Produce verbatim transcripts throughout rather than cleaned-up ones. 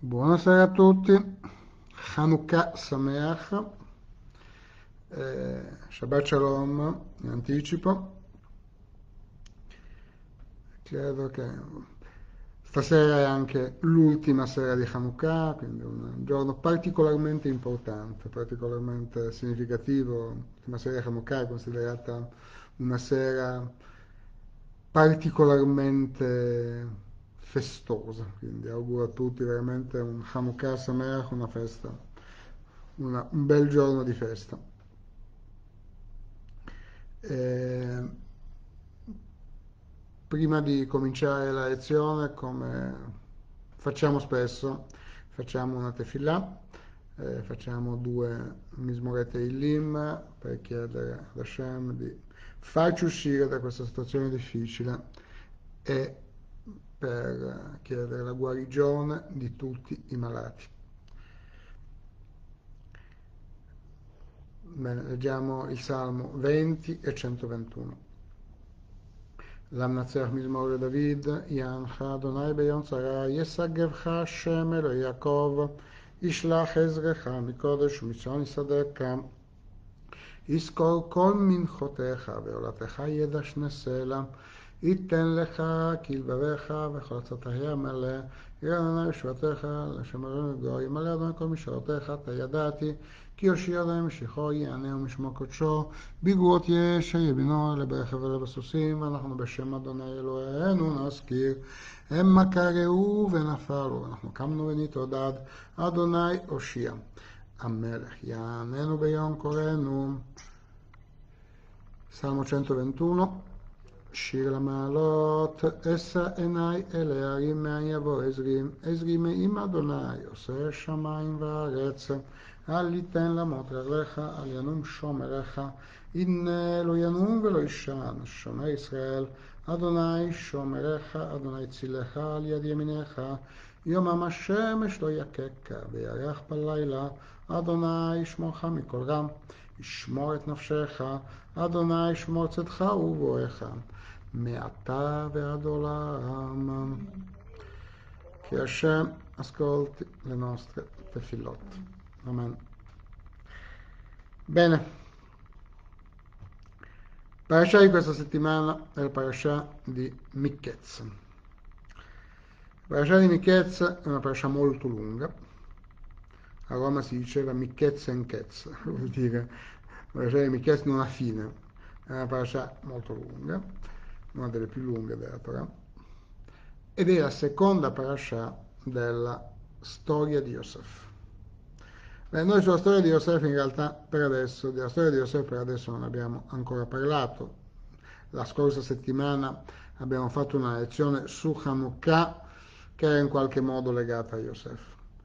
Buonasera a tutti, Hanukkah Sameach, eh, Shabbat Shalom in anticipo. Credo che stasera è anche l'ultima sera di Hanukkah, quindi un giorno particolarmente importante, particolarmente significativo. L'ultima sera di Hanukkah è considerata una sera particolarmente festosa, quindi auguro a tutti veramente un Hanukkah Sameach, una festa, una- un bel giorno di festa. Eh, Prima di cominciare la lezione, come facciamo spesso, facciamo una tefillah, eh, facciamo due mismorete Illim per chiedere ad Hashem di farci uscire da questa situazione difficile e per chiedere la guarigione di tutti i malati. Bene, leggiamo il Salmo venti e centoventuno. למנצח מזמור לדוד, יענך אדוני ביום צרה, ישגבך השם אלוהי יעקב, ישלח עזרך מקודש ומצפון יסדקה, יזכור כל מנחותיך ועולתך ידשנה סלע, ייתן לך כלבביך וכל עצתך מלא, יראה אדוני ישועתך לשמרים לגוי, ימלא אדוני כל משאלותיך, אתה ידעתי, כי יושיע אדוני משיחו יענה ומשמו קודשו, בגרועות יש יבינו לברכב ולבסוסים, ואנחנו בשם אדוני אלוהינו נזכיר, המה קראו ונפלו, אנחנו קמנו ונתעודד, אדוני הושיע. המלך יעננו ביום קוראנו. Salmo centoventuno. שיר למעלות, אשא עיני אל ההרים מאין יבוא עזרי, עזרי מעם אדוני, עושה שמיים וארץ, אל ייתן למוט רגליך, אל ינום שומריך, הנה לא ינום ולא יישן, שומר ישראל, אדוני שומריך, אדוני צילך על יד ימינך, יומם השמש לא יככה, וירח בלילה, אדוני ישמורך מכל רע, ישמור את נפשך, אדוני ישמור צאתך ובואך. מעתה ועד עולם. Che Hashem ascolti le nostre tefillot. Amen. Bene. Parasha di questa settimana è la parasha di Miketz. La parasha di Miketz è una parasha molto lunga. A Roma si diceva Miketz en Ketz, vuol dire la parasha di Miketz non ha fine. È una parasha molto lunga, una delle più lunghe della Torah, ed è la seconda parasha della storia di Yosef. Beh, noi sulla storia di Yosef in realtà per adesso, della storia di Yosef per adesso non abbiamo ancora parlato. La scorsa settimana abbiamo fatto una lezione su Hanukkah che era in qualche modo legata a Yosef.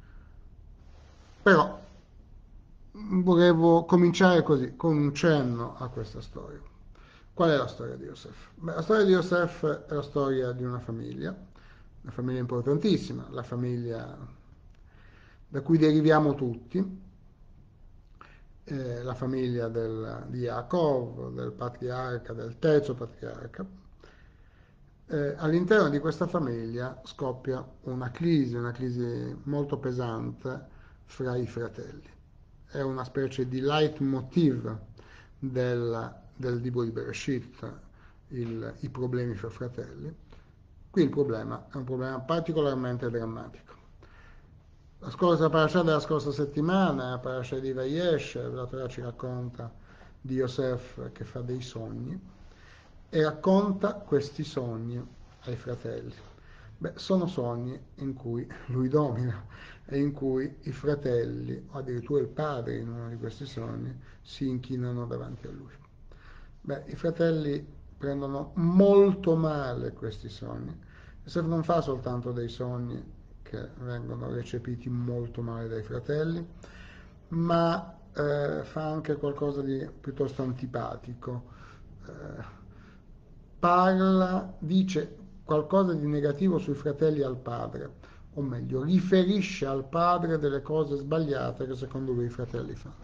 Però volevo cominciare così, con un cenno a questa storia. Qual è la storia di Yosef? Beh, la storia di Yosef è la storia di una famiglia, una famiglia importantissima, la famiglia da cui deriviamo tutti, eh, la famiglia del, di Yaakov, del patriarca, del terzo patriarca. Eh, all'interno di questa famiglia scoppia una crisi, una crisi molto pesante fra i fratelli. È una specie di leitmotiv del, del libro di Bereshit, il, i problemi fra fratelli. Qui il problema è un problema particolarmente drammatico. La scorsa parasha della scorsa settimana, la parasha di Vayesh, la Torah ci racconta di Yosef che fa dei sogni e racconta questi sogni ai fratelli. Beh, sono sogni in cui lui domina e in cui i fratelli, o addirittura il padre in uno di questi sogni, si inchinano davanti a lui. Beh, i fratelli prendono molto male questi sogni. Yosef non fa soltanto dei sogni che vengono recepiti molto male dai fratelli, ma eh, fa anche qualcosa di piuttosto antipatico. Eh, parla, dice qualcosa di negativo sui fratelli al padre, o meglio, riferisce al padre delle cose sbagliate che secondo lui i fratelli fanno.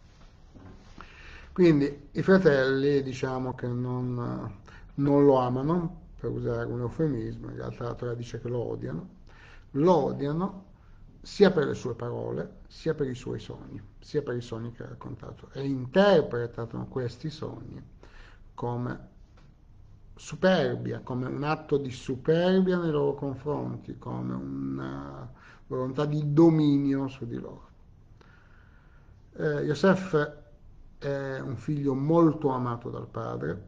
Quindi i fratelli diciamo che non, non lo amano, per usare un eufemismo, in realtà la Torah dice che lo odiano, lo odiano sia per le sue parole, sia per i suoi sogni, sia per i sogni che ha raccontato, e interpretano questi sogni come superbia, come un atto di superbia nei loro confronti, come una volontà di dominio su di loro. Eh, Yosef è un figlio molto amato dal padre,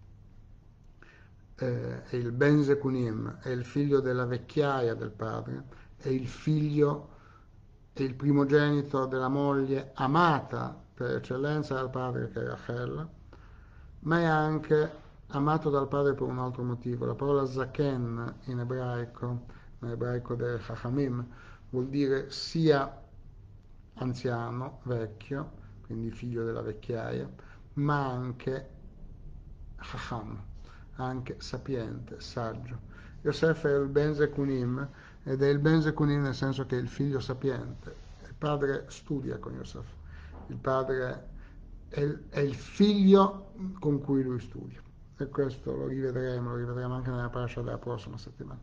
eh, è il Ben Zekunim, è il figlio della vecchiaia del padre, è il figlio, è il primogenito della moglie amata per eccellenza dal padre, che è Rachel, ma è anche amato dal padre per un altro motivo. La parola Zaken in ebraico, in ebraico del Chachamim, vuol dire sia anziano, vecchio, quindi figlio della vecchiaia, ma anche Chacham, anche sapiente, saggio. Yosef è il Ben Zekunim, ed è il Ben Zekunim nel senso che è il figlio sapiente. Il padre studia con Yosef, il padre è il, è il figlio con cui lui studia. E questo lo rivedremo, lo rivedremo anche nella parasha della prossima settimana.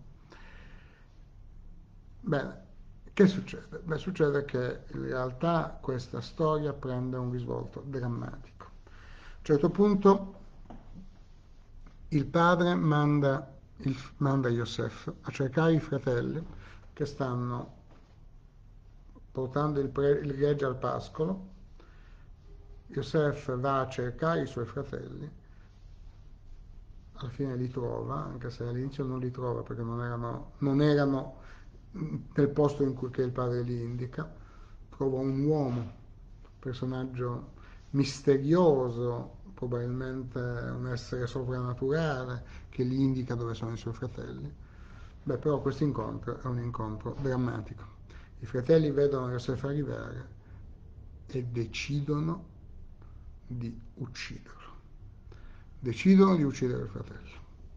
Bene, che succede? Beh, succede che in realtà questa storia prende un risvolto drammatico. A un certo punto il padre manda, il, manda Yosef a cercare i fratelli che stanno portando il, pre, il gregge al pascolo. Yosef va a cercare i suoi fratelli, alla fine li trova, anche se all'inizio non li trova perché non erano, non erano nel posto in cui che il padre li indica. Trova un uomo, un personaggio misterioso, probabilmente un essere soprannaturale, che gli indica dove sono i suoi fratelli. Beh, però questo incontro è un incontro drammatico. I fratelli vedono Yosef arrivare e decidono di ucciderlo. Decidono di uccidere il fratello.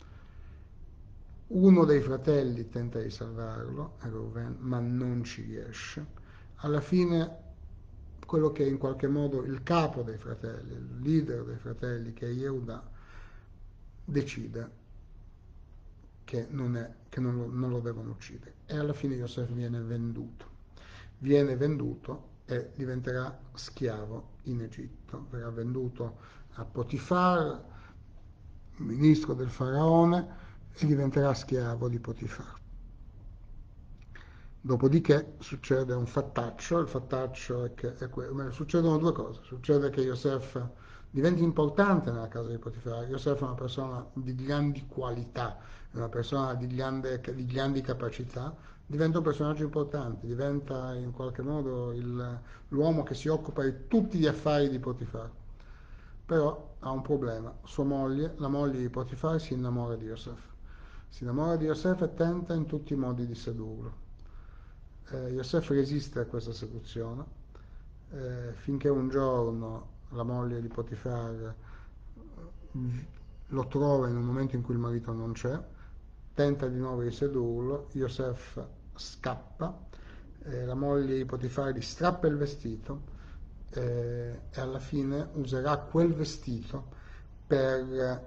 Uno dei fratelli tenta di salvarlo, Reuven, ma non ci riesce. Alla fine, quello che è in qualche modo il capo dei fratelli, il leader dei fratelli, che è Yehuda, decide che, non, è, che non, lo, non lo devono uccidere. E alla fine Yosef viene venduto. Viene venduto e diventerà schiavo in Egitto. Verrà venduto a Potifar, ministro del faraone, e diventerà schiavo di Potifar. Dopodiché succede un fattaccio, il fattaccio è che è que- succedono due cose. Succede che Yosef diventi importante nella casa di Potifar. Yosef è una persona di grandi qualità, è una persona di, grande, di grandi capacità, diventa un personaggio importante, diventa in qualche modo il, l'uomo che si occupa di tutti gli affari di Potifar. Però ha un problema, sua moglie, la moglie di Potifar, si innamora di Yosef. Si innamora di Yosef e tenta in tutti i modi di sedurlo. Eh, Yosef resiste a questa seduzione eh, finché un giorno la moglie di Potifar lo trova in un momento in cui il marito non c'è, tenta di nuovo di sedurlo, Yosef scappa, eh, la moglie di Potifar gli strappa il vestito eh, e alla fine userà quel vestito per,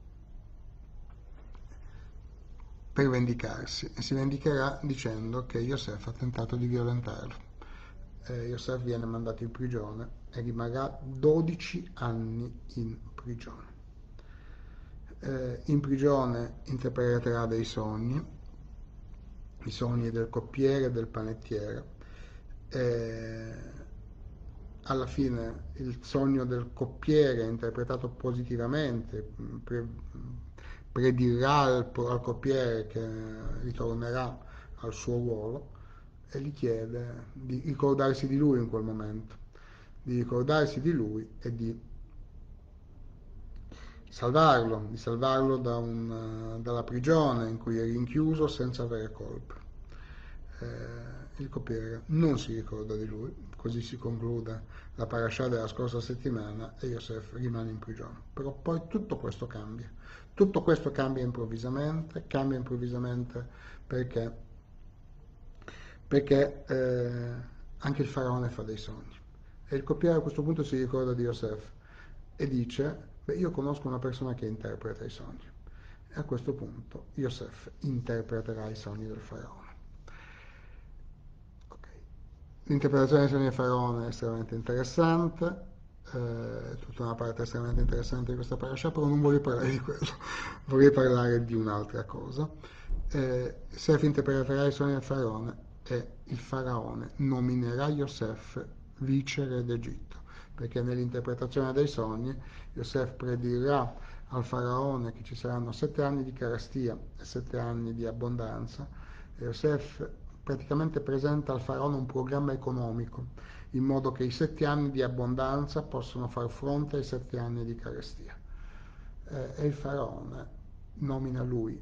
per vendicarsi, e si vendicherà dicendo che Yosef ha tentato di violentarlo. Eh, Yosef viene mandato in prigione e rimarrà dodici anni in prigione. Eh, in prigione interpreterà dei sogni, i sogni del coppiere e del panettiere. Eh, alla fine il sogno del coppiere è interpretato positivamente, pre, predirà al, al coppiere che ritornerà al suo ruolo e gli chiede di ricordarsi di lui in quel momento, di ricordarsi di lui e di salvarlo, di salvarlo da un, dalla prigione in cui è rinchiuso senza avere colpa. Eh, il coppiere non si ricorda di lui, così si conclude la parasha della scorsa settimana e Yosef rimane in prigione. Però poi tutto questo cambia, tutto questo cambia improvvisamente, cambia improvvisamente perché, perché eh, anche il faraone fa dei sogni. E il coppiere a questo punto si ricorda di Yosef e dice, beh, io conosco una persona che interpreta i sogni. E a questo punto Yosef interpreterà i sogni del faraone. Okay. L'interpretazione dei sogni di Faraone è estremamente interessante, eh, tutta una parte estremamente interessante di questa parasha, però non voglio parlare di quello, vorrei parlare di un'altra cosa. Eh, Yosef interpreterà i sogni del Faraone e il Faraone nominerà Yosef vice re d'Egitto, perché nell'interpretazione dei sogni Yosef predirà al Faraone che ci saranno sette anni di carestia e sette anni di abbondanza, e Yosef praticamente presenta al Faraone un programma economico, in modo che i sette anni di abbondanza possono far fronte ai sette anni di carestia. Eh, e il Faraone nomina lui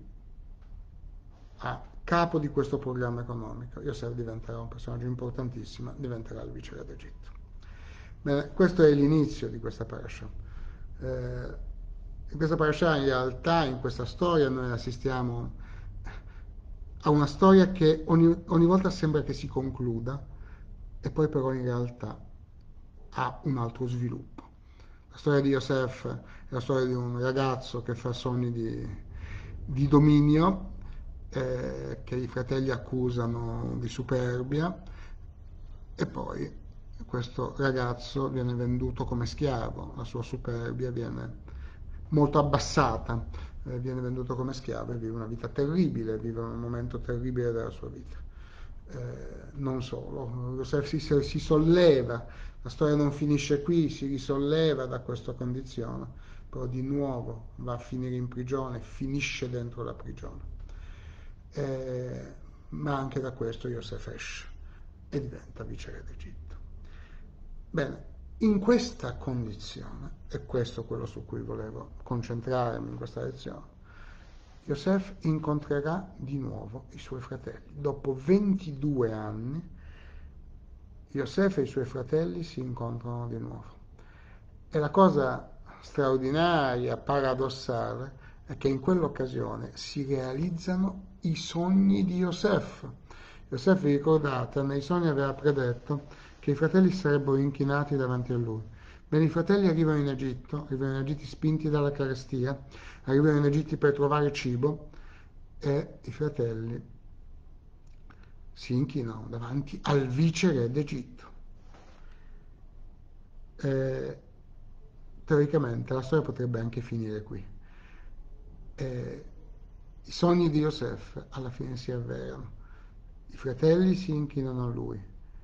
a capo di questo programma economico. Yosef diventerà un personaggio importantissimo, diventerà il vice re d'Egitto. Bene, questo è l'inizio di questa parasha. Eh, in questa parasha, in realtà, in questa storia, noi assistiamo a una storia che ogni, ogni volta sembra che si concluda, e poi però in realtà ha un altro sviluppo. La storia di Yosef è la storia di un ragazzo che fa sogni di, di dominio, eh, che i fratelli accusano di superbia, e poi questo ragazzo viene venduto come schiavo, la sua superbia viene molto abbassata, eh, viene venduto come schiavo e vive una vita terribile, vive un momento terribile della sua vita. Eh, non solo, Yosef si, si solleva, la storia non finisce qui, si risolleva da questa condizione, però di nuovo va a finire in prigione, finisce dentro la prigione. Eh, ma anche da questo Yosef esce e diventa vice re d'Egitto. Bene, in questa condizione, e questo è quello su cui volevo concentrarmi in questa lezione, Yosef incontrerà di nuovo i suoi fratelli. Dopo ventidue anni, Yosef e i suoi fratelli si incontrano di nuovo. E la cosa straordinaria, paradossale, è che in quell'occasione si realizzano i sogni di Yosef. Yosef, vi ricordate, nei sogni aveva predetto che i fratelli sarebbero inchinati davanti a lui. Bene, i fratelli arrivano in Egitto, arrivano in Egitto spinti dalla carestia, arrivano in Egitto per trovare cibo, e i fratelli si inchinano davanti al vice re d'Egitto. Eh, teoricamente la storia potrebbe anche finire qui. Eh, I sogni di Yosef alla fine si avverano, i fratelli si inchinano a lui,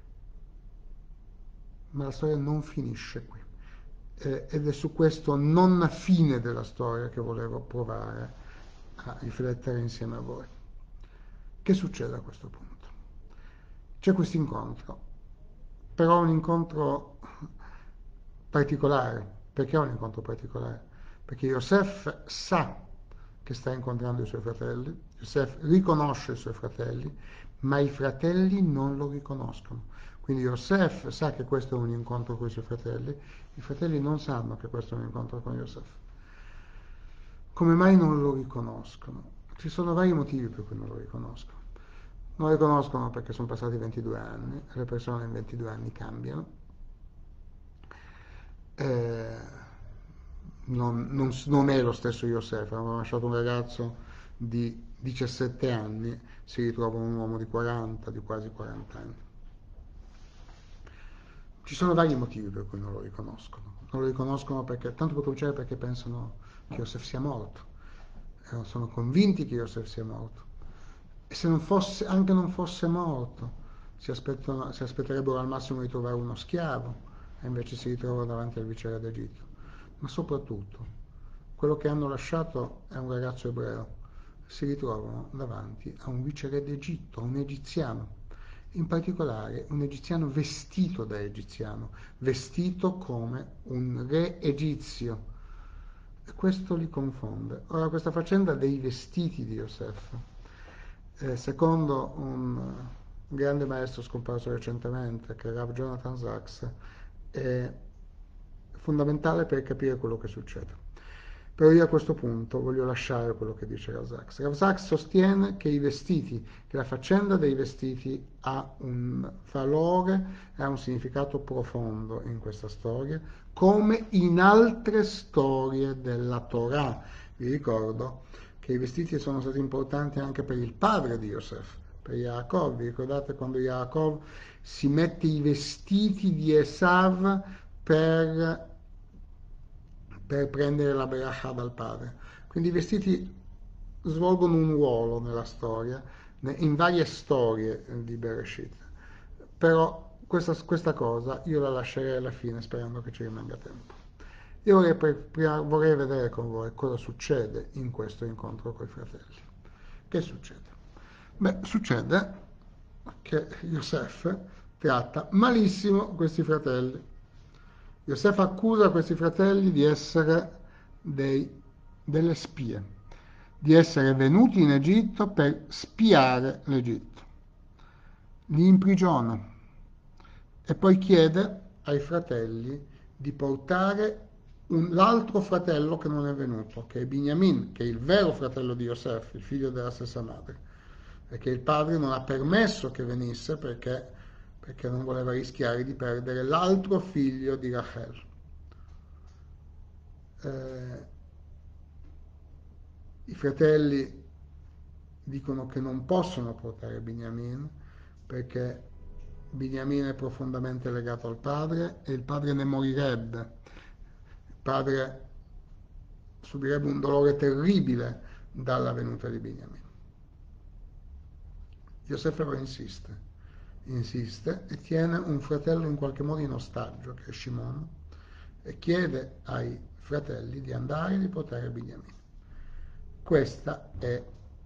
ma la storia non finisce qui. Eh, ed è su questo non fine della storia che volevo provare a riflettere insieme a voi. Che succede a questo punto? C'è questo incontro, però un incontro particolare. Perché è un incontro particolare? Perché Yosef sa che sta incontrando i suoi fratelli, Yosef riconosce i suoi fratelli, ma i fratelli non lo riconoscono. Quindi Yosef sa che questo è un incontro con i suoi fratelli, i fratelli non sanno che questo è un incontro con Yosef. Come mai non lo riconoscono? Ci sono vari motivi per cui non lo riconoscono. Non lo riconoscono perché sono passati ventidue anni, le persone in ventidue anni cambiano. Eh, non, non, non è lo stesso Yosef, hanno lasciato un ragazzo di diciassette anni, si ritrova un uomo di quaranta, di quasi quaranta anni. Ci sono vari motivi per cui non lo riconoscono. Non lo riconoscono perché, tanto per cominciare, perché pensano che Yosef sia morto. Eh, sono convinti che Yosef sia morto. E se non fosse, anche non fosse morto, si, si aspetterebbero al massimo di trovare uno schiavo, e invece si ritrovano davanti al vice re d'Egitto. Ma soprattutto, quello che hanno lasciato è un ragazzo ebreo. Si ritrovano davanti a un vice re d'Egitto, a un egiziano. In particolare un egiziano vestito da egiziano, vestito come un re egizio. E questo li confonde. Ora, questa faccenda dei vestiti di Yosef, eh, secondo un grande maestro scomparso recentemente, che è Rav Jonathan Sachs, è fondamentale per capire quello che succede. Però io a questo punto voglio lasciare quello che dice Rav Sachs. Rav Sachs sostiene che i vestiti, che la faccenda dei vestiti ha un valore e ha un significato profondo in questa storia, come in altre storie della Torah. Vi ricordo che i vestiti sono stati importanti anche per il padre di Yosef, per Yaakov. Vi ricordate quando Yaakov si mette i vestiti di Esav per, per prendere la beracha dal padre? Quindi i vestiti svolgono un ruolo nella storia, in varie storie di Bereshit. Però questa, questa cosa io la lascerei alla fine sperando che ci rimanga tempo. Io vorrei, prima, vorrei vedere con voi cosa succede in questo incontro con i fratelli. Che succede? Beh, succede che Yosef tratta malissimo questi fratelli. Yosef accusa questi fratelli di essere dei, delle spie, di essere venuti in Egitto per spiare l'Egitto. Li imprigiona e poi chiede ai fratelli di portare un, l'altro fratello che non è venuto, che è Binyamin, che è il vero fratello di Yosef, il figlio della stessa madre, perché il padre non ha permesso che venisse perché, perché non voleva rischiare di perdere l'altro figlio di Rachel. Eh, I fratelli dicono che non possono portare Binyamin perché Binyamin è profondamente legato al padre e il padre ne morirebbe. Il padre subirebbe un dolore terribile dalla venuta di Binyamin. Yosef però insiste, insiste e tiene un fratello in qualche modo in ostaggio, che è Shimon, e chiede ai fratelli di andare e di portare Binyamin. Questa è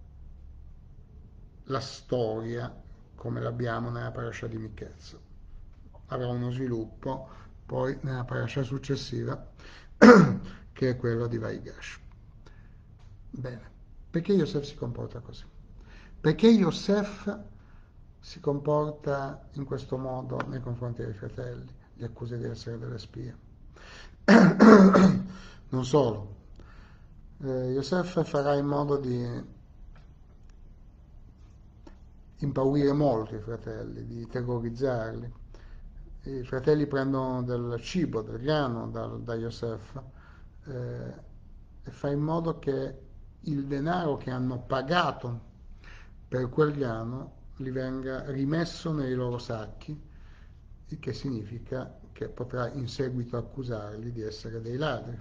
la storia come l'abbiamo nella parasha di Miketz. Avrà uno sviluppo poi nella parasha successiva che è quello di Vaigash. Bene, perché Yosef si comporta così? Perché Yosef si comporta in questo modo nei confronti dei fratelli, li accusa di essere delle spie? Non solo, eh, Yosef farà in modo di impaurire molto i fratelli, di terrorizzarli. I fratelli prendono del cibo, del grano da, da Yosef eh, e fa in modo che il denaro che hanno pagato per quel grano gli venga rimesso nei loro sacchi, il che significa che potrà in seguito accusarli di essere dei ladri.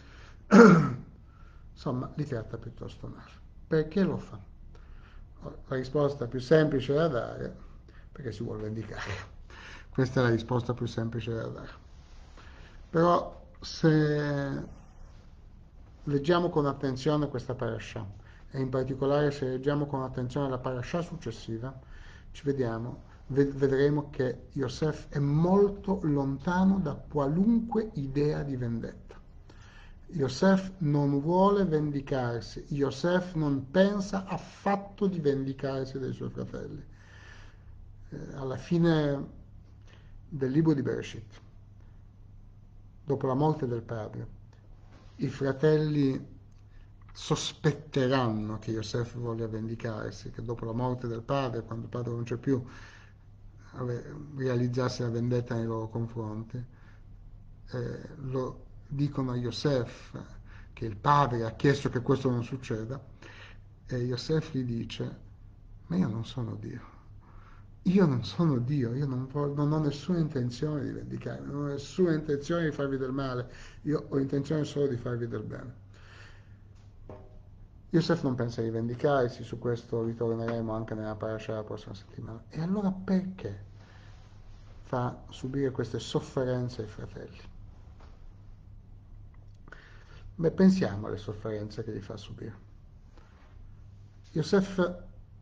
Insomma, li tratta piuttosto male. Perché lo fa? La risposta più semplice da dare, perché si vuole vendicare. Questa è la risposta più semplice da dare. Però se leggiamo con attenzione questa parasha, e in particolare se leggiamo con attenzione la parasha successiva, ci vediamo, vedremo che Yosef è molto lontano da qualunque idea di vendetta. Yosef non vuole vendicarsi, Yosef non pensa affatto di vendicarsi dei suoi fratelli. Eh, alla fine del libro di Bereshit, dopo la morte del padre, i fratelli sospetteranno che Yosef voglia vendicarsi, che dopo la morte del padre, quando il padre non c'è più, realizzasse la vendetta nei loro confronti. Eh, lo dicono a Yosef che il padre ha chiesto che questo non succeda e Yosef gli dice: ma io non sono Dio, io non sono Dio, io non, voglio, non ho nessuna intenzione di vendicarmi, non ho nessuna intenzione di farvi del male, io ho intenzione solo di farvi del bene. Yosef non pensa di vendicarsi, su questo ritorneremo anche nella parasha la prossima settimana. E allora perché fa subire queste sofferenze ai fratelli? Beh, pensiamo alle sofferenze che gli fa subire. Yosef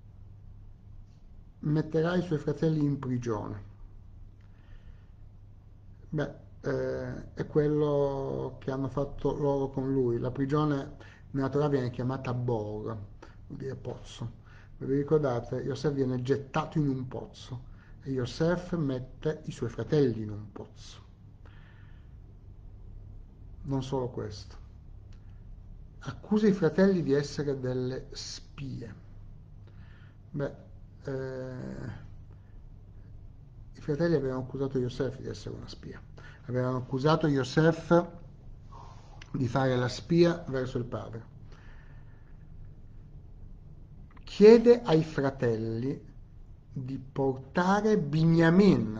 metterà i suoi fratelli in prigione. Beh, eh, è quello che hanno fatto loro con lui. La prigione nella Torah viene chiamata Bor, vuol dire pozzo. Vi ricordate? Yosef viene gettato in un pozzo e Yosef mette i suoi fratelli in un pozzo. Non solo questo. Accusa i fratelli di essere delle spie. Beh, eh, i fratelli avevano accusato Yosef di essere una spia. Avevano accusato Yosef di fare la spia verso il padre. Chiede ai fratelli di portare Binyamin,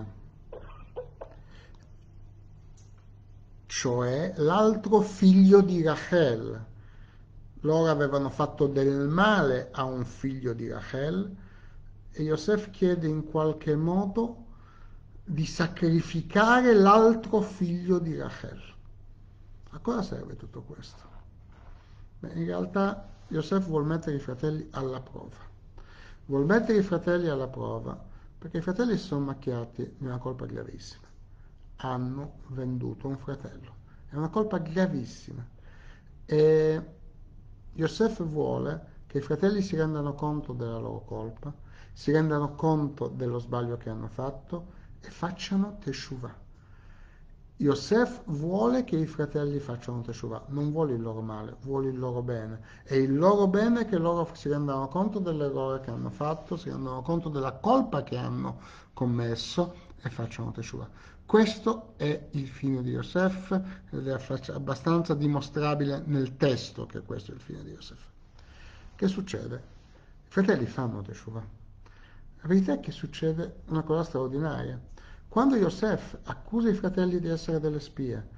cioè l'altro figlio di Rachel. Loro avevano fatto del male a un figlio di Rachel e Yosef chiede in qualche modo di sacrificare l'altro figlio di Rachel. A cosa serve tutto questo? Beh, in realtà Yosef vuol mettere i fratelli alla prova. Vuol mettere i fratelli alla prova perché i fratelli si sono macchiati di una colpa gravissima. Hanno venduto un fratello. È una colpa gravissima. E Yosef vuole che i fratelli si rendano conto della loro colpa, si rendano conto dello sbaglio che hanno fatto e facciano teshuvah. Yosef vuole che i fratelli facciano teshuvah, non vuole il loro male, vuole il loro bene. È il loro bene che loro si rendano conto dell'errore che hanno fatto, si rendano conto della colpa che hanno commesso e facciano teshuvah. Questo è il fine di Yosef ed è abbastanza dimostrabile nel testo che questo è il fine di Yosef. Che succede? I fratelli fanno teshuvah. La verità è che succede una cosa straordinaria. Quando Yosef accusa i fratelli di essere delle spie,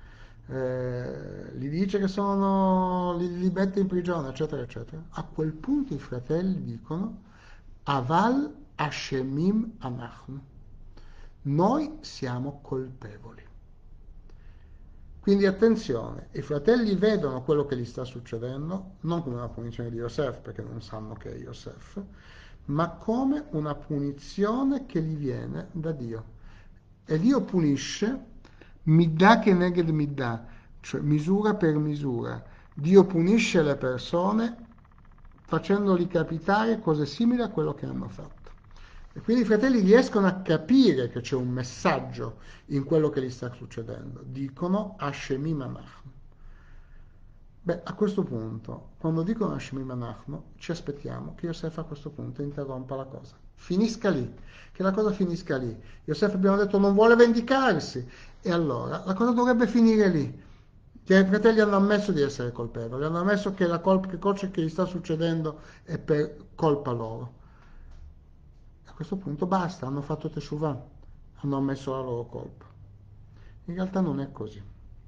eh, gli dice che sono, li, li mette in prigione, eccetera, eccetera, a quel punto i fratelli dicono Aval Ashemim Anachnu. Noi siamo colpevoli. Quindi attenzione, i fratelli vedono quello che gli sta succedendo, non come una punizione di Yosef, perché non sanno che è Yosef, ma come una punizione che gli viene da Dio. E Dio punisce middah keneged middah, cioè misura per misura. Dio punisce le persone facendoli capitare cose simili a quello che hanno fatto. E quindi i fratelli riescono a capire che c'è un messaggio in quello che gli sta succedendo. Dicono Ashemim Anachnu. Beh, a questo punto, quando dicono Ashemim Anachnu, ci aspettiamo che Yosef a questo punto interrompa la cosa. Finisca lì, che la cosa finisca lì. Yosef, abbiamo detto, non vuole vendicarsi. E allora la cosa dovrebbe finire lì. Che i fratelli hanno ammesso di essere colpevoli, hanno ammesso che la colpa che gli sta succedendo è per colpa loro. A questo punto basta, hanno fatto teshuvah, hanno ammesso la loro colpa. In realtà non è così.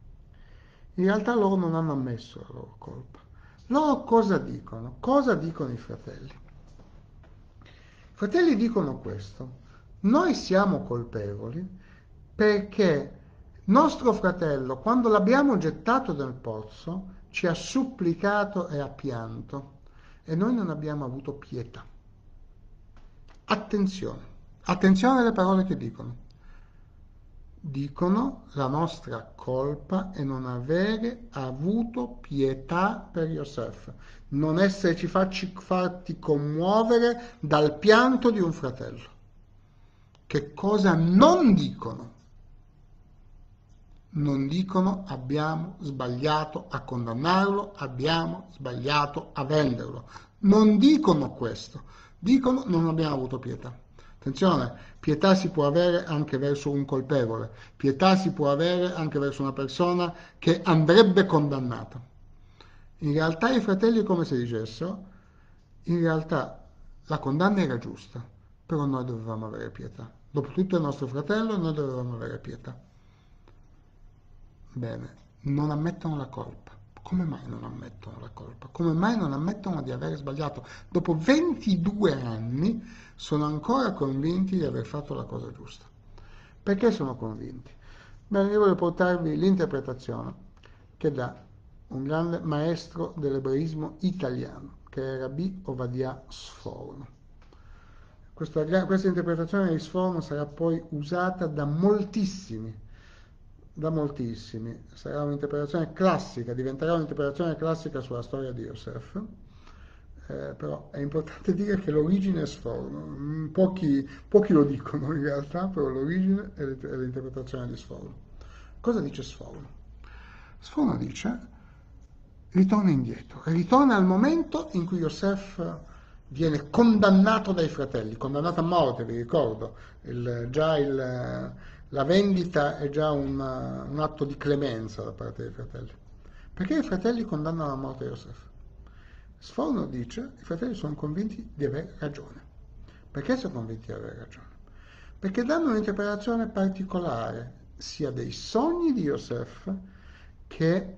In realtà loro non hanno ammesso la loro colpa. Loro cosa dicono? Cosa dicono i fratelli? I fratelli dicono questo: noi siamo colpevoli perché nostro fratello, quando l'abbiamo gettato nel pozzo, ci ha supplicato e ha pianto e noi non abbiamo avuto pietà. Attenzione, attenzione alle parole che dicono. Dicono la nostra colpa è non avere avuto pietà per Yosef, non esserci farci, farti commuovere dal pianto di un fratello. Che cosa non dicono? Non dicono abbiamo sbagliato a condannarlo, abbiamo sbagliato a venderlo. Non dicono questo, dicono non abbiamo avuto pietà. Attenzione, pietà si può avere anche verso un colpevole, pietà si può avere anche verso una persona che andrebbe condannata. In realtà i fratelli, come se dicessero, in realtà la condanna era giusta, però noi dovevamo avere pietà. Dopotutto è il nostro fratello e noi dovevamo avere pietà. Bene, non ammettono la colpa. Come mai non ammettono la colpa? Come mai non ammettono di aver sbagliato? Dopo ventidue anni sono ancora convinti di aver fatto la cosa giusta. Perché sono convinti? Bene, io voglio portarvi l'interpretazione che dà un grande maestro dell'ebraismo italiano, che è Rabbi Ovadia Sforno. Questa, questa interpretazione di Sforno sarà poi usata da moltissimi da moltissimi, sarà un'interpretazione classica, diventerà un'interpretazione classica sulla storia di Yosef, eh, però è importante dire che l'origine è Sforno, pochi, pochi lo dicono in realtà, però l'origine è l'interpretazione di Sforno. Cosa dice Sforno? Sforno dice, ritorna indietro, ritorna al momento in cui Yosef viene condannato dai fratelli, condannato a morte, vi ricordo, il, già il... La vendita è già un, un atto di clemenza da parte dei fratelli. Perché i fratelli condannano a morte Yosef? Sforno dice che i fratelli sono convinti di aver ragione. Perché sono convinti di avere ragione? Perché danno un'interpretazione particolare sia dei sogni di Yosef che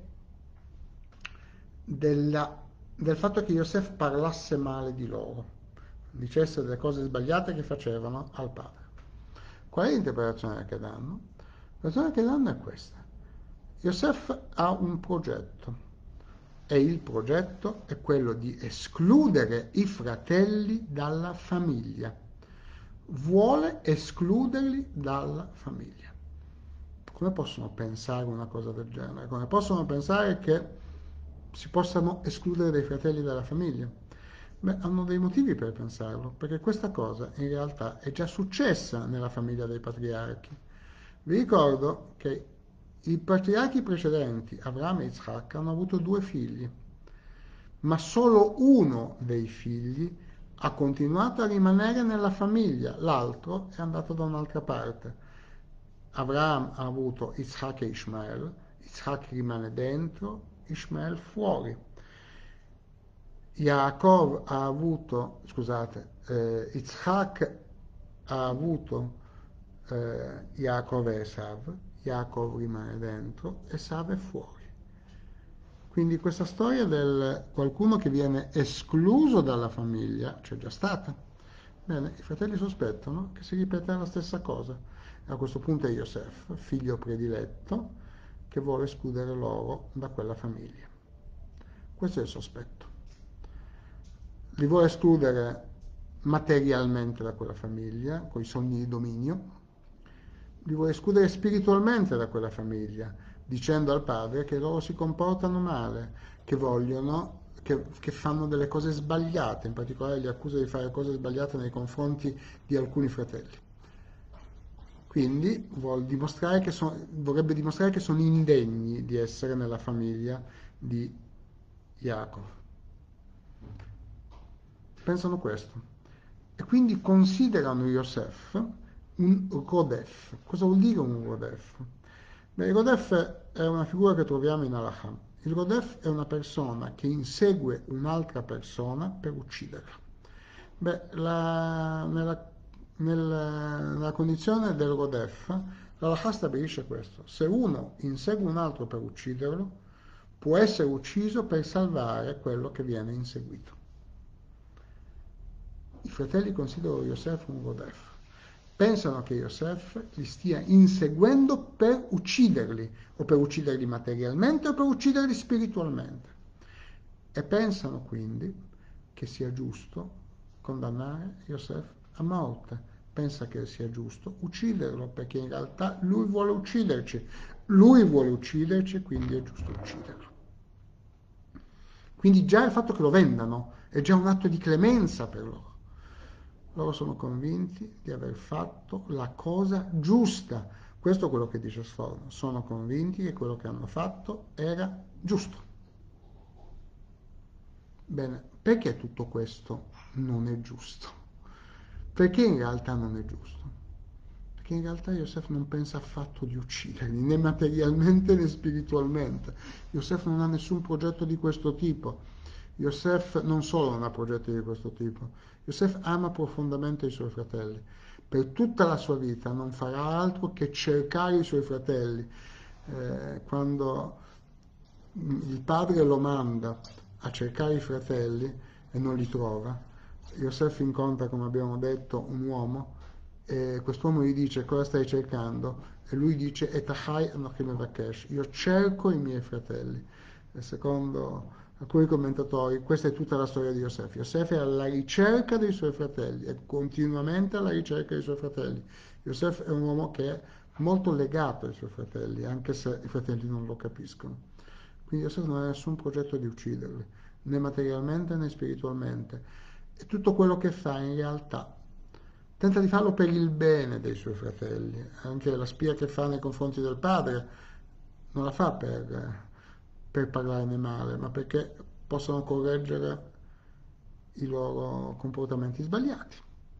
della, del fatto che Yosef parlasse male di loro, dicesse delle cose sbagliate che facevano al padre. Qual è l'interpretazione che danno? L'interpretazione che danno è questa. Yosef ha un progetto e il progetto è quello di escludere i fratelli dalla famiglia. Vuole escluderli dalla famiglia. Come possono pensare una cosa del genere? Come possono pensare che si possano escludere dei fratelli dalla famiglia? Beh, hanno dei motivi per pensarlo, perché questa cosa in realtà è già successa nella famiglia dei patriarchi. Vi ricordo che i patriarchi precedenti, Abramo e Isacco, hanno avuto due figli, ma solo uno dei figli ha continuato a rimanere nella famiglia, l'altro è andato da un'altra parte. Abramo ha avuto Isacco e Ishmael, Isacco rimane dentro, Ishmael fuori. Yaakov ha avuto, scusate, eh, Isacco ha avuto eh, Yaakov e Esav, Yaakov rimane dentro, Esav è fuori. Quindi questa storia del qualcuno che viene escluso dalla famiglia c'è già stata. Bene, i fratelli sospettano che si ripeta la stessa cosa. E a questo punto è Yosef, figlio prediletto, che vuole escludere loro da quella famiglia. Questo è il sospetto. Li vuole escludere materialmente da quella famiglia, con i sogni di dominio, li vuole escludere spiritualmente da quella famiglia, dicendo al padre che loro si comportano male, che vogliono, che, che fanno delle cose sbagliate, in particolare li accusa di fare cose sbagliate nei confronti di alcuni fratelli. Quindi vuol dimostrare che son, vorrebbe dimostrare che sono indegni di essere nella famiglia di Yaakov. Pensano questo. E quindi considerano Yosef un Rodef. Cosa vuol dire un Rodef? Beh, il Rodef è una figura che troviamo in Halakha. Il Rodef è una persona che insegue un'altra persona per ucciderla. Beh, la, nella, nella, nella condizione del Rodef, l'Halakha stabilisce questo. Se uno insegue un altro per ucciderlo, può essere ucciso per salvare quello che viene inseguito. I fratelli considerano Yosef un Rodef. Pensano che Yosef li stia inseguendo per ucciderli, o per ucciderli materialmente o per ucciderli spiritualmente. E pensano quindi che sia giusto condannare Yosef a morte. Pensa che sia giusto ucciderlo, perché in realtà lui vuole ucciderci. Lui vuole ucciderci, quindi è giusto ucciderlo. Quindi già il fatto che lo vendano è già un atto di clemenza per loro. Loro sono convinti di aver fatto la cosa giusta. Questo è quello che dice Sforno. Sono convinti che quello che hanno fatto era giusto. Bene, perché tutto questo non è giusto? Perché in realtà non è giusto? Perché in realtà Yosef non pensa affatto di ucciderli, né materialmente né spiritualmente. Yosef non ha nessun progetto di questo tipo. Yosef non solo non ha progetti di questo tipo, Yosef ama profondamente i suoi fratelli. Per tutta la sua vita non farà altro che cercare i suoi fratelli. Eh, quando il padre lo manda a cercare i fratelli e non li trova, Yosef incontra, come abbiamo detto, un uomo e quest'uomo gli dice: cosa stai cercando? E lui dice: Etachai Anochim Mevakesh, io cerco i miei fratelli. E secondo alcuni commentatori questa è tutta la storia di Yosef. Yosef è alla ricerca dei suoi fratelli, è continuamente alla ricerca dei suoi fratelli. Yosef è un uomo che è molto legato ai suoi fratelli, anche se i fratelli non lo capiscono. Quindi Yosef non ha nessun progetto di ucciderli, né materialmente né spiritualmente. E tutto quello che fa in realtà tenta di farlo per il bene dei suoi fratelli. Anche la spia che fa nei confronti del padre non la fa per, per parlarne male, ma perché possano correggere i loro comportamenti sbagliati.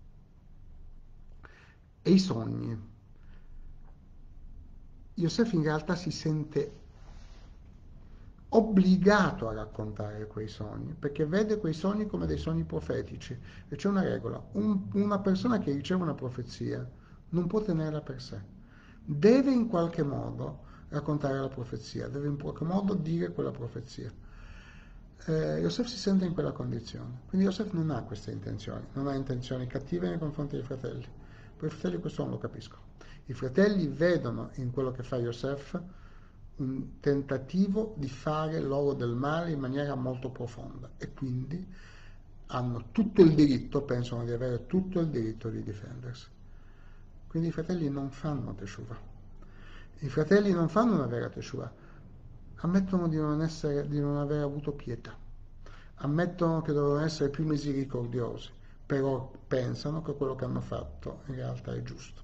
E i sogni. Yosef in realtà si sente obbligato a raccontare quei sogni, perché vede quei sogni come dei sogni profetici. E c'è una regola: un- una persona che riceve una profezia non può tenerla per sé, deve in qualche modo raccontare la profezia, deve in qualche modo dire quella profezia. Eh, Yosef si sente in quella condizione, quindi Yosef non ha queste intenzioni, non ha intenzioni cattive nei confronti dei fratelli. Per i fratelli questo non lo capiscono. I fratelli vedono in quello che fa Yosef un tentativo di fare loro del male in maniera molto profonda e quindi hanno tutto il diritto, pensano di avere tutto il diritto di difendersi. Quindi i fratelli non fanno teshuva. I fratelli non fanno una vera teshuva, ammettono di non essere, di non aver avuto pietà, ammettono che devono essere più misericordiosi, però pensano che quello che hanno fatto in realtà è giusto.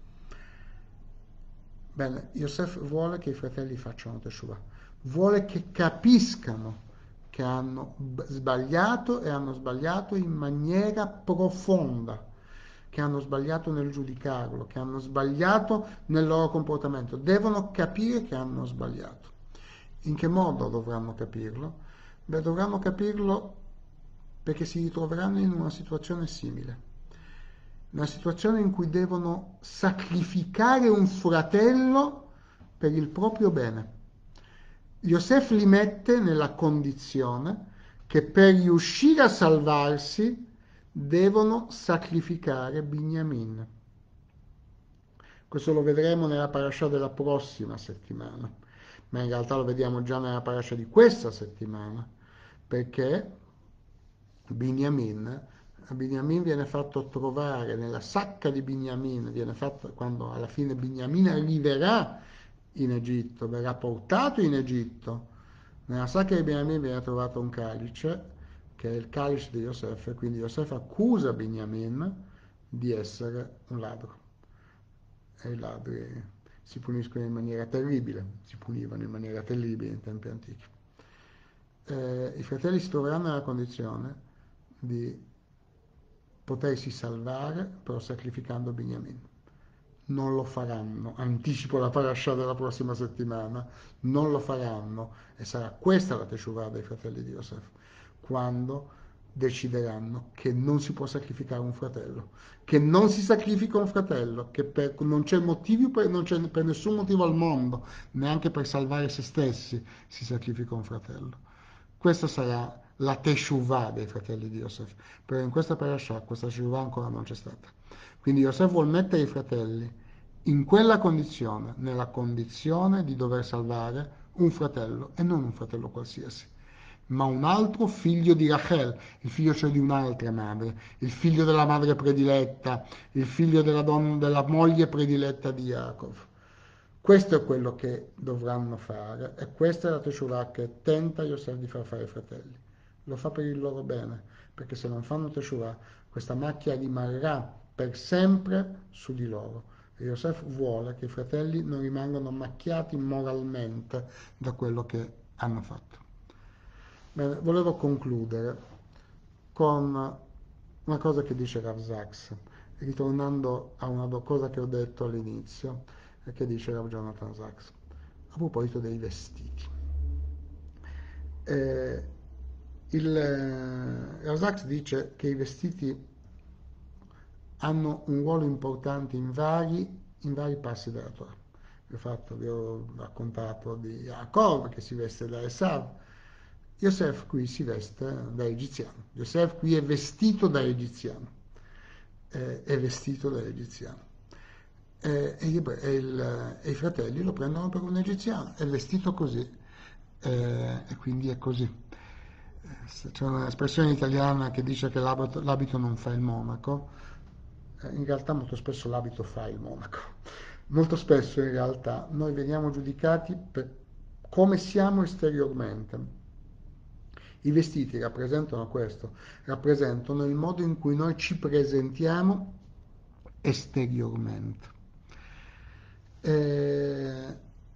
Bene, Yosef vuole che i fratelli facciano teshuva, vuole che capiscano che hanno sbagliato e hanno sbagliato in maniera profonda, che hanno sbagliato nel giudicarlo, che hanno sbagliato nel loro comportamento. Devono capire che hanno sbagliato. In che modo dovranno capirlo? Beh, dovranno capirlo perché si ritroveranno in una situazione simile. Una situazione in cui devono sacrificare un fratello per il proprio bene. Yosef li mette nella condizione che per riuscire a salvarsi devono sacrificare Binyamin. Questo lo vedremo nella parasha della prossima settimana, ma in realtà lo vediamo già nella parasha di questa settimana, perché Binyamin, Binyamin viene fatto trovare nella sacca di Binyamin, viene fatto quando alla fine Binyamin arriverà in Egitto, verrà portato in Egitto. Nella sacca di Binyamin viene trovato un calice, che è il calice di Yosef, e quindi Yosef accusa Binyamin di essere un ladro. E i ladri si puniscono in maniera terribile, si punivano in maniera terribile in tempi antichi. Eh, I fratelli si troveranno nella condizione di potersi salvare però sacrificando Binyamin. Non lo faranno, anticipo la parasha della prossima settimana, non lo faranno e sarà questa la teshuvah dei fratelli di Yosef, quando decideranno che non si può sacrificare un fratello, che non si sacrifica un fratello, che per, non c'è motivo per, non c'è per nessun motivo al mondo, neanche per salvare se stessi, si sacrifica un fratello. Questa sarà la teshuvah dei fratelli di Yosef, però in questa parasha questa teshuvah ancora non c'è stata. Quindi Yosef vuol mettere i fratelli in quella condizione, nella condizione di dover salvare un fratello, e non un fratello qualsiasi, ma un altro figlio di Rachel, il figlio cioè di un'altra madre, il figlio della madre prediletta, il figlio della, donna, della moglie prediletta di Yaakov. Questo è quello che dovranno fare e questa è la teshuvah che tenta Yosef di far fare ai fratelli. Lo fa per il loro bene, perché se non fanno teshuvah questa macchia rimarrà per sempre su di loro. E Yosef vuole che i fratelli non rimangano macchiati moralmente da quello che hanno fatto. Bene, volevo concludere con una cosa che dice Rav Sachs, ritornando a una cosa che ho detto all'inizio e che dice Rav Jonathan Sachs, a proposito dei vestiti. Eh, il, eh, Rav Sachs dice che i vestiti hanno un ruolo importante in vari, in vari passi della Torah. Vi ho, fatto, vi ho raccontato di Yaakov che si veste da Esav. Yosef qui si veste da egiziano. Yosef qui è vestito da egiziano. Eh, è vestito da egiziano. Eh, e, il, e, il, e i fratelli lo prendono per un egiziano. È vestito così. Eh, e quindi è così. C'è un'espressione italiana che dice che l'abito, l'abito non fa il monaco. In realtà molto spesso l'abito fa il monaco. Molto spesso in realtà noi veniamo giudicati per come siamo esteriormente. I vestiti rappresentano questo, rappresentano il modo in cui noi ci presentiamo esteriormente. E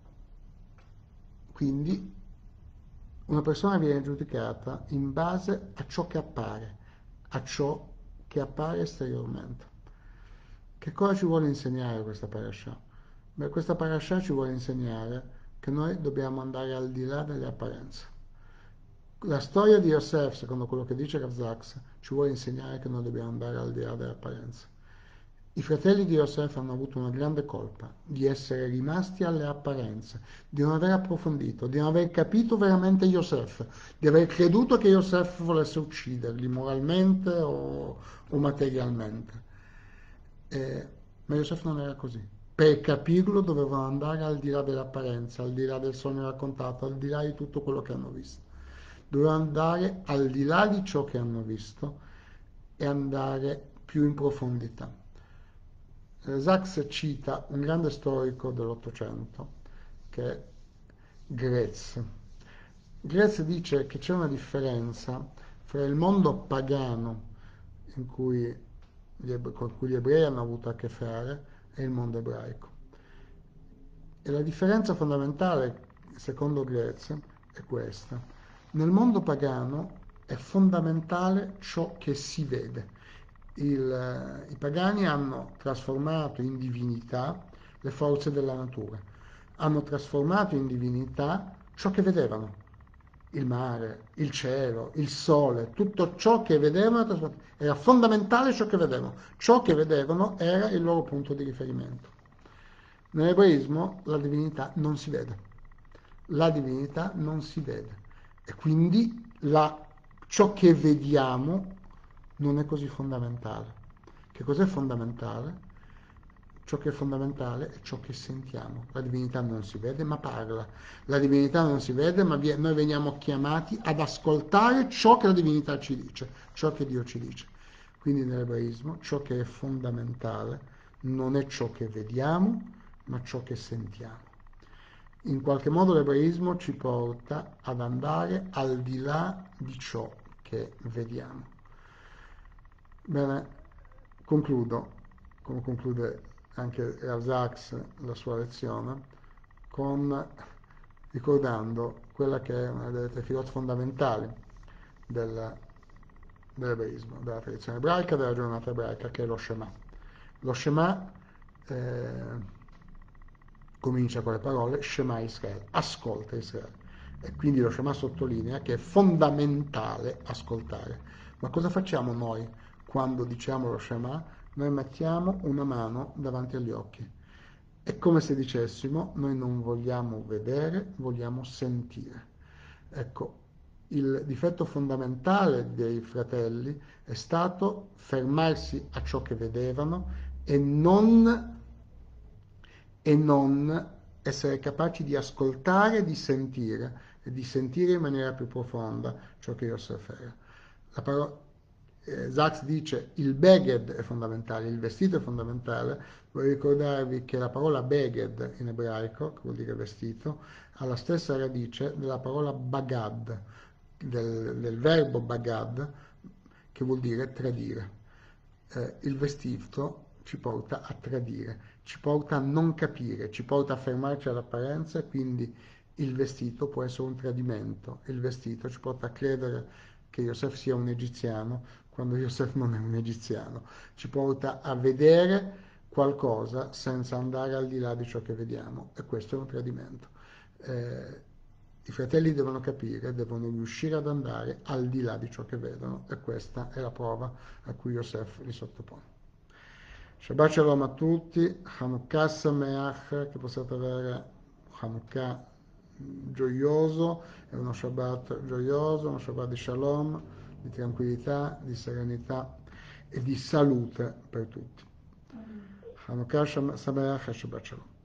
quindi una persona viene giudicata in base a ciò che appare, a ciò che appare esteriormente. Che cosa ci vuole insegnare questa parasha? Beh, questa parasha ci vuole insegnare che noi dobbiamo andare al di là delle apparenze. La storia di Yosef, secondo quello che dice Rav Sachs, ci vuole insegnare che noi dobbiamo andare al di là delle apparenze. I fratelli di Yosef hanno avuto una grande colpa di essere rimasti alle apparenze, di non aver approfondito, di non aver capito veramente Yosef, di aver creduto che Yosef volesse ucciderli moralmente o, o materialmente. Eh, ma Yosef non era così. Per capirlo dovevano andare al di là dell'apparenza, al di là del sogno raccontato, al di là di tutto quello che hanno visto. Dovevano andare al di là di ciò che hanno visto e andare più in profondità. Sachs cita un grande storico dell'Ottocento che è Graetz. Graetz dice che c'è una differenza fra il mondo pagano in cui gli ebrei, con cui gli ebrei hanno avuto a che fare e il mondo ebraico. E la differenza fondamentale, secondo Graetz, è questa. Nel mondo pagano è fondamentale ciò che si vede. Il, I pagani hanno trasformato in divinità le forze della natura, hanno trasformato in divinità ciò che vedevano, il mare, il cielo, il sole, tutto ciò che vedevano era fondamentale ciò che vedevano, ciò che vedevano era il loro punto di riferimento. Nell'ebraismo la divinità non si vede, la divinità non si vede e quindi la, ciò che vediamo non è così fondamentale. Che cos'è fondamentale? Ciò che è fondamentale è ciò che sentiamo. La divinità non si vede ma parla. La divinità non si vede ma noi veniamo chiamati ad ascoltare ciò che la divinità ci dice, ciò che Dio ci dice. Quindi nell'ebraismo ciò che è fondamentale non è ciò che vediamo ma ciò che sentiamo. In qualche modo l'ebraismo ci porta ad andare al di là di ciò che vediamo. Bene, concludo, come conclude anche Rav Sachs la sua lezione, con, ricordando quella che è una delle tre filosofie fondamentali del, dell'ebraismo, della tradizione ebraica, della giornata ebraica, che è lo Shema. Lo Shema eh, comincia con le parole Shema Israele, ascolta Israele. E quindi lo Shema sottolinea che è fondamentale ascoltare. Ma cosa facciamo noi quando diciamo lo Shema? Noi mettiamo una mano davanti agli occhi. È come se dicessimo noi non vogliamo vedere, vogliamo sentire. Ecco, il difetto fondamentale dei fratelli è stato fermarsi a ciò che vedevano e non e non essere capaci di ascoltare e di sentire, e di sentire in maniera più profonda ciò che Yosef era. La parola, eh, Sachs dice il beged è fondamentale, il vestito è fondamentale. Vorrei ricordarvi che la parola beged in ebraico, che vuol dire vestito, ha la stessa radice della parola bagad, del, del verbo bagad, che vuol dire tradire. Eh, il vestito ci porta a tradire, ci porta a non capire, ci porta a fermarci all'apparenza e quindi il vestito può essere un tradimento, il vestito ci porta a credere che Yosef sia un egiziano quando Yosef non è un egiziano, ci porta a vedere qualcosa senza andare al di là di ciò che vediamo e questo è un tradimento. Eh, I fratelli devono capire, devono riuscire ad andare al di là di ciò che vedono e questa è la prova a cui Yosef li sottopone. Shabbat Shalom a tutti, Hanukkah Sameach, che possiate avere Hanukkah gioioso, è uno Shabbat gioioso, uno Shabbat di Shalom, di tranquillità, di serenità e di salute per tutti. Hanukkah Sameach e Shabbat Shalom.